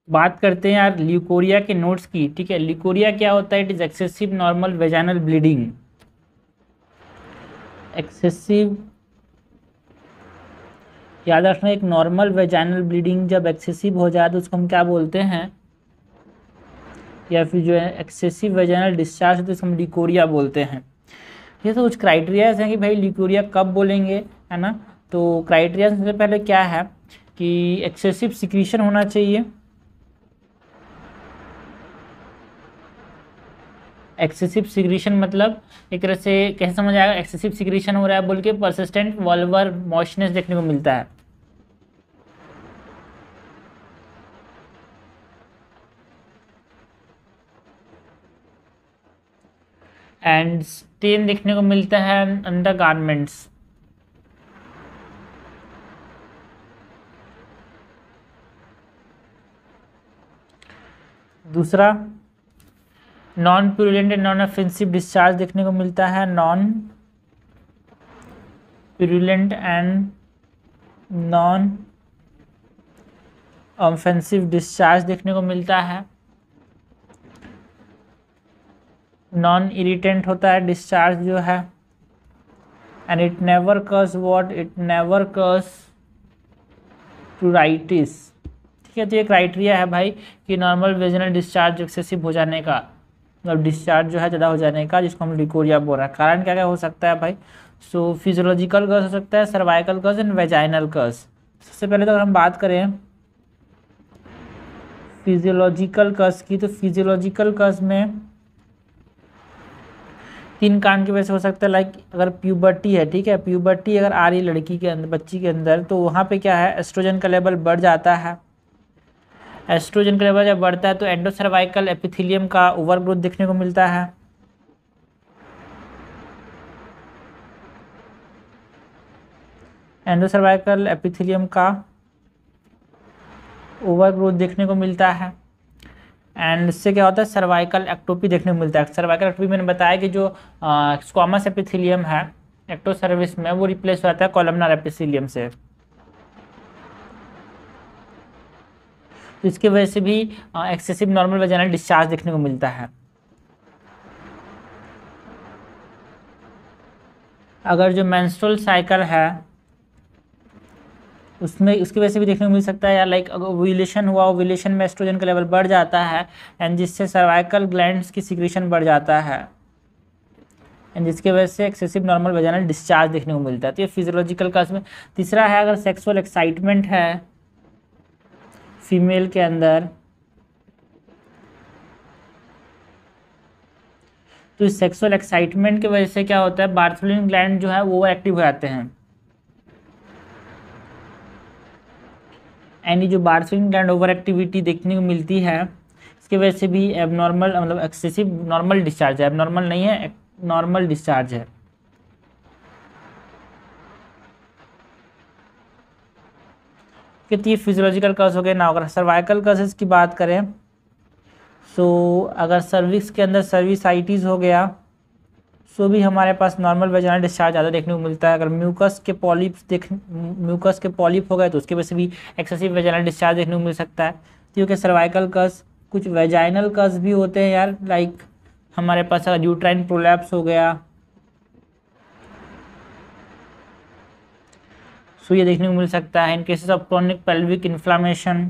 बात करते हैं यार ल्यूकोरिया के नोट्स की। ठीक है, ल्यूकोरिया क्या होता है? It is excessive normal vaginal bleeding. Excessive, याद रखना, एक नॉर्मल वेजाइनल ब्लीडिंग जब एक्सेसिव हो जाए तो उसको हम क्या बोलते हैं, या फिर जो है एक्सेसिव वेजाइनल डिस्चार्ज है तो इसको हम ल्यूकोरिया बोलते हैं। ये तो कुछ क्राइटेरियाज हैं कि भाई ल्यूकोरिया कब बोलेंगे, है ना। तो क्राइटेरिया सबसे पहले क्या है कि एक्सेसिव सिक्रीशन होना चाहिए। एक्सेसिव सिक्रीशन मतलब एक तरह से कैसे समझ आएगा एक्सेसिव सिक्रीशन हो रहा है बोल के? परसिस्टेंट वल्वर मॉइस्चनेस देखने को मिलता है। एंड स्टेन देखने को मिलता है अंडर गारमेंट्स। दूसरा, non purulent and non offensive discharge देखने को मिलता है। Non purulent and non offensive discharge देखने को मिलता है। नॉन इरिटेंट होता है डिस्चार्ज जो है। And it never cause what, it never cause pruritus. ठीक है, तो ये क्राइटेरिया है भाई कि नॉर्मल वेजिनल डिस्चार्ज एक्सेसिव हो जाने का, मतलब डिस्चार्ज जो है ज़्यादा हो जाने का, जिसको हम ल्यूकोरिया बोल रहे हैं। कारण क्या क्या हो सकता है भाई? सो फिजियोलॉजिकल कॉज हो सकता है, cervical cause and vaginal cause. सबसे पहले तो अगर हम बात करें फिजियोलॉजिकल कॉज की, तो फिजियोलॉजिकल कॉज में 3 कारण की वजह से हो सकता है। लाइक अगर प्यूबर्टी है, ठीक है, प्यूबर्टी अगर आ रही है लड़की के अंदर, बच्ची के अंदर, तो वहाँ पे क्या है, एस्ट्रोजन का लेवल बढ़ जाता है। एस्ट्रोजन का लेवल जब बढ़ता है तो एंडोसर्वाइकल एपिथेलियम का ओवर ग्रोथ देखने को मिलता है। एंडोसर्वाइकल एपिथेलियम का ओवर ग्रोथ देखने को मिलता है। एंड इससे क्या होता है, सर्वाइकल एक्टोपी देखने को मिलता है। सर्वाइकल एक्टोपी मैंने बताया कि जो स्क्वामस एपिथेलियम है एक्टो सर्विस में, वो रिप्लेस हो जाता है कॉलमनार एपिथेलियम से। तो इसके वजह से भी एक्सेसिव नॉर्मल वेजाइनल डिस्चार्ज देखने को मिलता है। अगर जो मेंस्ट्रुअल साइकिल है उसमें, उसकी वजह से भी देखने को मिल सकता है यार। लाइक अगर ओव्यूलेशन हुआ, ओव्यूलेशन में एस्ट्रोजन का लेवल बढ़ जाता है एंड जिससे सर्वाइकल ग्लैंड्स की सिक्रीशन बढ़ जाता है एंड जिसकी वजह से एक्सेसिव नॉर्मल वेजाइनल डिस्चार्ज देखने को मिलता है। तो ये फिजियोलॉजिकल का इसमें। तीसरा है अगर सेक्सुअल एक्साइटमेंट है फीमेल के अंदर, तो इस सेक्सुअल एक्साइटमेंट की वजह से क्या होता है, बार्थोलिन ग्लैंड जो है वो एक्टिव हो जाते हैं। एंड जो बार्थोलिन ग्लैंड ओवर एक्टिविटी देखने को मिलती है, इसकी वजह से भी एबनॉर्मल, मतलब एक्सेसिव नॉर्मल डिस्चार्ज है। एबनॉर्मल नहीं है, नॉर्मल डिस्चार्ज है। कितनी फिजियोलॉजिकल कॉज हो गए ना। अगर सर्वाइकल कॉजेज की बात करें, सो अगर सर्विक्स के अंदर सर्विसाइटिस हो गया, सो भी हमारे पास नॉर्मल वेजाइनल डिस्चार्ज ज़्यादा देखने को मिलता है। अगर म्यूकस के पॉलिप हो गए तो उसकी वजह से भी एक्सेसिव वेजाइनल डिस्चार्ज देखने को मिल सकता है। क्योंकि सर्वाइकल कस, कुछ वेजाइनल कस भी होते हैं यार। लाइक हमारे पास अगर यूट्राइन प्रोलैप्स हो गया, सो ये देखने को मिल सकता है। In cases of chronic pelvic inflammation,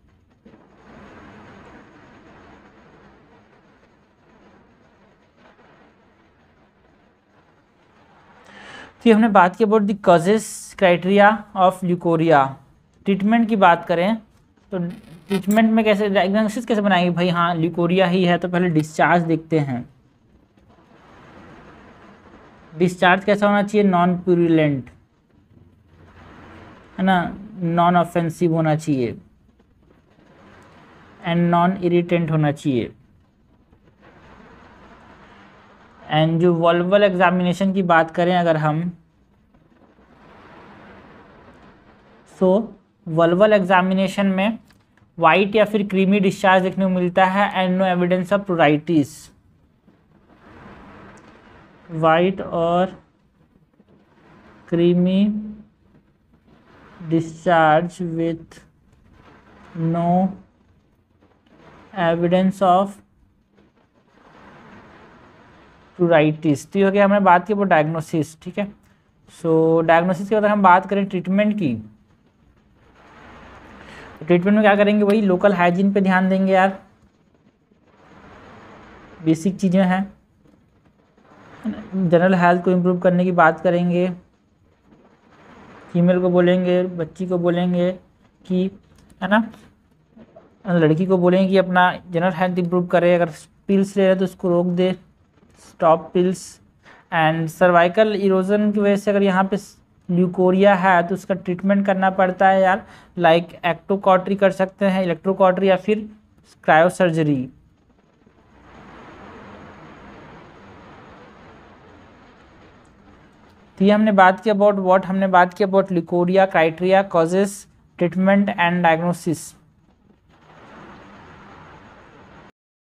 तो हमने बात की about the causes criteria of leucorrhoea. Treatment की बात करें तो ट्रीटमेंट में कैसे, डायग्नोसिस कैसे बनाएंगे भाई? हाँ ल्यूकोरिया ही है तो पहले डिस्चार्ज देखते हैं। डिस्चार्ज कैसा होना चाहिए? नॉन प्यूरुलेंट, है ना, नॉन ऑफेंसिव होना चाहिए एंड नॉन इरिटेंट होना चाहिए। एंड जो वल्वल एग्जामिनेशन की बात करें अगर हम, सो वल्वल एग्जामिनेशन में वाइट या फिर क्रीमी डिस्चार्ज देखने को मिलता है and no evidence of pruritus. White और creamy discharge with no evidence of pruritus. तो ये हो गया, हमने बात की वो डायग्नोसिस, ठीक है। सो डायग्नोसिस के बाद हम बात करें ट्रीटमेंट की, तो ट्रीटमेंट में क्या करेंगे, वही लोकल हाइजीन पे ध्यान देंगे यार, बेसिक चीज़ें हैं। जनरल हेल्थ को इम्प्रूव करने की बात करेंगे, फीमेल को बोलेंगे, बच्ची को बोलेंगे कि, है ना, लड़की को बोलेंगे कि अपना जनरल हेल्थ इम्प्रूव करे, अगर पिल्स ले रहे हैं तो उसको रोक दे, stop pills. And cervical erosion की वजह से अगर यहाँ पे ल्यूकोरिया है तो उसका ट्रीटमेंट करना पड़ता है यार, लाइक एक्टोकॉटरी कर सकते हैं, इलेक्ट्रोकॉटरी या फिर क्रायोसर्जरी। तो ये हमने बात की अबाउट व्हाट, हमने बात की about leucorrhoea, criteria, causes, treatment and diagnosis.